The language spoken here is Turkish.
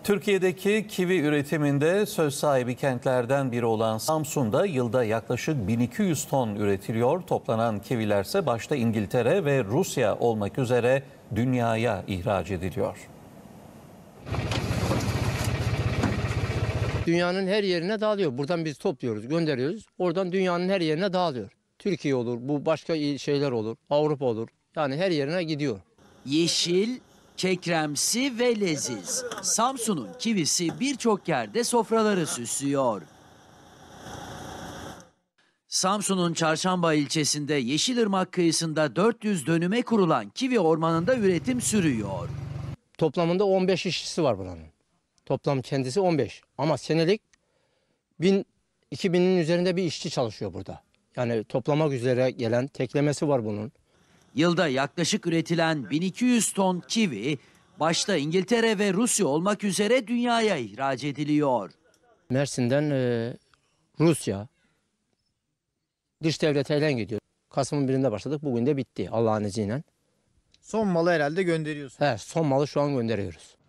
Türkiye'deki kivi üretiminde söz sahibi kentlerden biri olan Samsun'da yılda yaklaşık 1200 ton üretiliyor. Toplanan kivilerse başta İngiltere ve Rusya olmak üzere dünyaya ihraç ediliyor. Dünyanın her yerine dağılıyor. Buradan biz topluyoruz, gönderiyoruz. Oradan dünyanın her yerine dağılıyor. Türkiye olur, bu başka şeyler olur, Avrupa olur. Yani her yerine gidiyor. Yeşil, kekremsi ve leziz. Samsun'un kivisi birçok yerde sofraları süslüyor. Samsun'un Çarşamba ilçesinde Yeşilırmak kıyısında 400 dönüme kurulan kivi ormanında üretim sürüyor. Toplamında 15 işçisi var buranın. Toplam kendisi 15. Ama senelik 2000'in üzerinde bir işçi çalışıyor burada. Yani toplamak üzere gelen teklemesi var bunun. Yılda yaklaşık üretilen 1200 ton kivi başta İngiltere ve Rusya olmak üzere dünyaya ihraç ediliyor. Mersin'den Rusya, dış devletlerden gidiyor. Kasım'ın birinde başladık. Bugün de bitti Allah'ın izniyle. Son malı herhalde gönderiyorsun. Son malı şu an gönderiyoruz.